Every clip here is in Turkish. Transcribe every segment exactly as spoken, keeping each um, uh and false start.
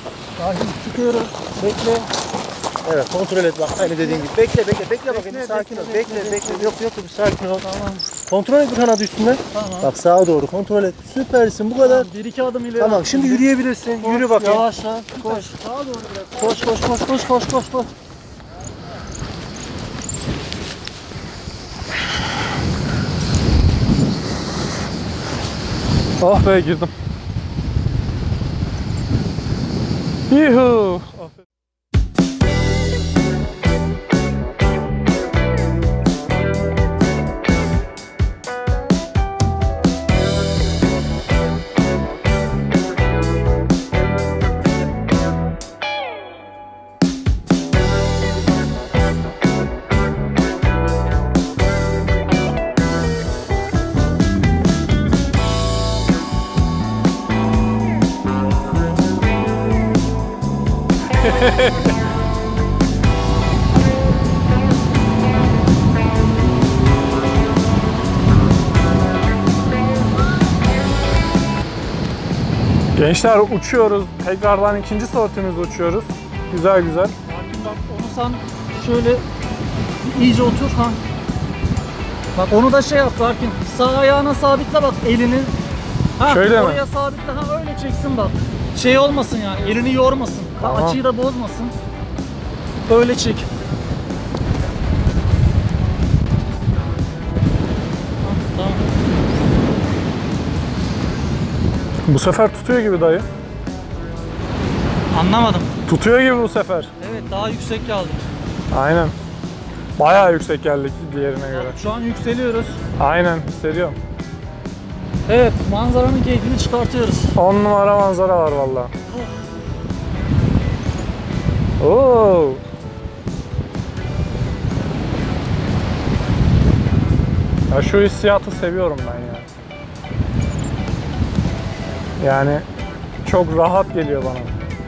Sakin çıkıyoruz. Bekle. Evet, kontrol et bak aynı dediğin gibi. Bekle bekle bekle bakayım, bir sakin ol. Bekle bekle. Yok yok bir sakin ol. Tamam. Kontrol et bu kanadı üstünden. Tamam. Bak sağa doğru kontrol et. Süpersin bu kadar. Tamam, bir iki adım ileri. Tamam şimdi yürüyebilirsin. Koş, Yürü bakayım. yavaşla. Koş. Sağa doğru biraz. Koş koş koş koş koş koş koş. Oh be girdim. Yuhuu. Gençler uçuyoruz. Tekrardan ikinci sortimiz uçuyoruz. Güzel güzel. Barkin bak onu sen şöyle iyice otur ha. Bak onu da şey yap Barkin. Sağ ayağına sabitle bak elini. Ha, Şöyle mi? oraya sabitle ha öyle çeksin bak. Şey olmasın yani elini yormasın. Tamam. Açıyı da bozmasın. Öyle çek. Tamam. Bu sefer tutuyor gibi dayı. Anlamadım. Tutuyor gibi bu sefer. Evet daha yüksek geldik. Aynen. Bayağı yüksek geldik diğerine göre. Şu an yükseliyoruz. Aynen hissediyorum. Evet manzaranın keyfini çıkartıyoruz. on numara manzara var vallahi. Oo. Ya şu hissiyatı seviyorum ben ya. Yani çok rahat geliyor bana.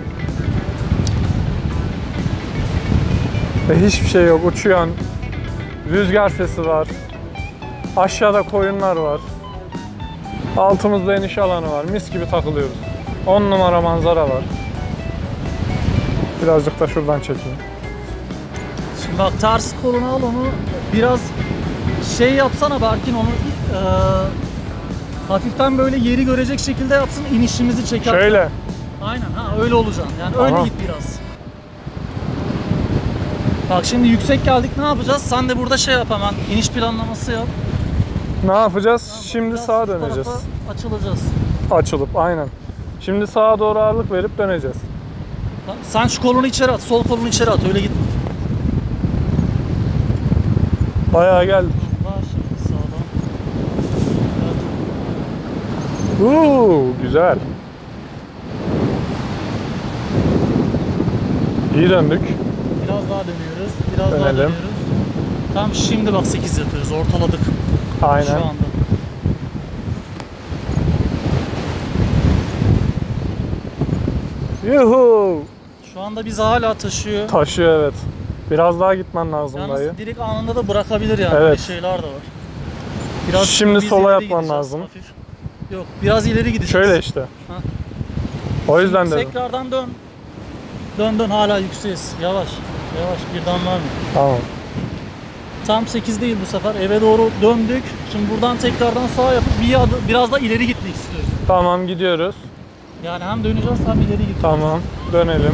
Ve hiçbir şey yok. Uçuyorsun. Rüzgar sesi var. Aşağıda koyunlar var. Altımızda iniş alanı var. Mis gibi takılıyoruz. on numara manzara var. Birazcık da şuradan çekeyim. Şimdi bak ters kolunu al onu biraz şey yapsana Barkin onu e, hafiften böyle yeri görecek şekilde yapsın inişimizi çeker. Şöyle. Aynen ha öyle olacaksın yani Tamam. öyle git biraz. Bak şimdi yüksek geldik ne yapacağız? Sen de burada şey yap hemen iniş planlaması yap. Ne yapacağız? Tamam, Şimdi biraz sağa şu döneceğiz. tarafa açılacağız. Açılıp aynen. Şimdi sağa doğru ağırlık verip döneceğiz. Tamam, sen şu kolunu içeri at, sol kolunu içeri at öyle git. Bayağı geldik. Var şimdi sağdan. Uuu güzel. İyi döndük. Biraz daha dönüyoruz. Biraz daha Dönelim. dönüyoruz. Tam şimdi bak sekiz yapıyoruz. Ortaladık. Aynen. Şu anda. Yuhuu. Şu anda bizi hala taşıyor. Taşıyor evet. Biraz daha gitmen lazım dayı. Yalnız direkt anında da bırakabilir yani. Evet. Böyle şeyler de var. Biraz Şimdi biz sola ileri yapman gideceğiz, lazım. hafif. Yok, biraz ileri gideceğiz. Şöyle işte. Ha. O yüzden Şimdi dedim. tekrardan dön. Dön dön hala yükseğiz. Yavaş. Yavaş birden var mı? Tamam. Tam sekiz değil bu sefer. Eve doğru döndük. Şimdi buradan tekrardan sağa yapıp bir adım, biraz da ileri gitmek istiyoruz. Tamam gidiyoruz. Yani hem döneceğiz hem ileri gideceğiz. Tamam. Dönelim.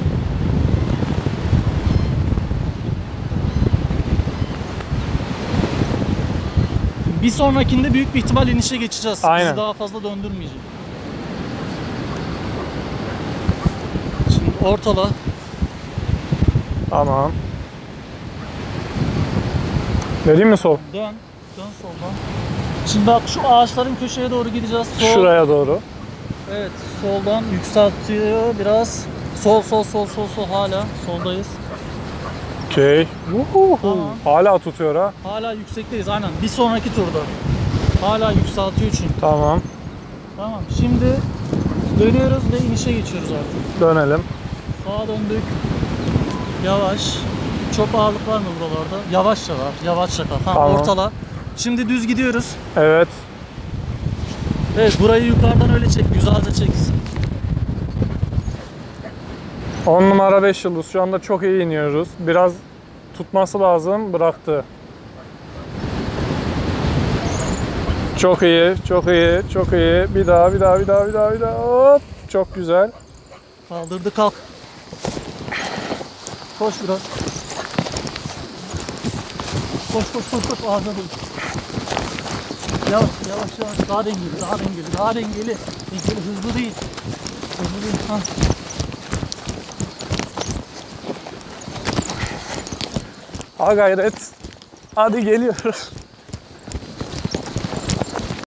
Bir sonrakinde büyük bir ihtimal inişe geçeceğiz. Aynen. Bizi daha fazla döndürmeyecek. Şimdi ortala. Tamam. Vereyim mi sol? Dön. Dön soldan. Şimdi bak şu ağaçların köşeye doğru gideceğiz. Sol. Şuraya doğru. Evet. Soldan yükseltiyor biraz. Sol sol sol sol sol hala. Soldayız. Okey. Tamam. Hala tutuyor ha. Hala yüksekteyiz aynen. Bir sonraki turda. Hala yükseltiyor çünkü. Tamam. Tamam. Şimdi dönüyoruz ve inişe geçiyoruz artık. Dönelim. Sağa döndük. Yavaş. Çok ağırlık var mı buralarda? Yavaşça var. Yavaşça kal. Tamam, Tamam. ortala. Şimdi düz gidiyoruz. Evet. Evet burayı yukarıdan öyle çek. Güzelce çek. on numara beş yıldız. Şu anda çok iyi iniyoruz. Biraz tutması lazım. Bıraktı. Çok iyi, çok iyi, çok iyi. Bir daha, bir daha, bir daha, bir daha, bir daha. Hop. Çok güzel. Kaldırdı, kalk. Koş biraz. Koş koş koş koş ağzına dur. Yavaş yavaş yavaş daha dengeli daha dengeli daha dengeli. Dengeli hızlı değil. Hızlı değil. Ha. Ha gayret. Hadi geliyoruz.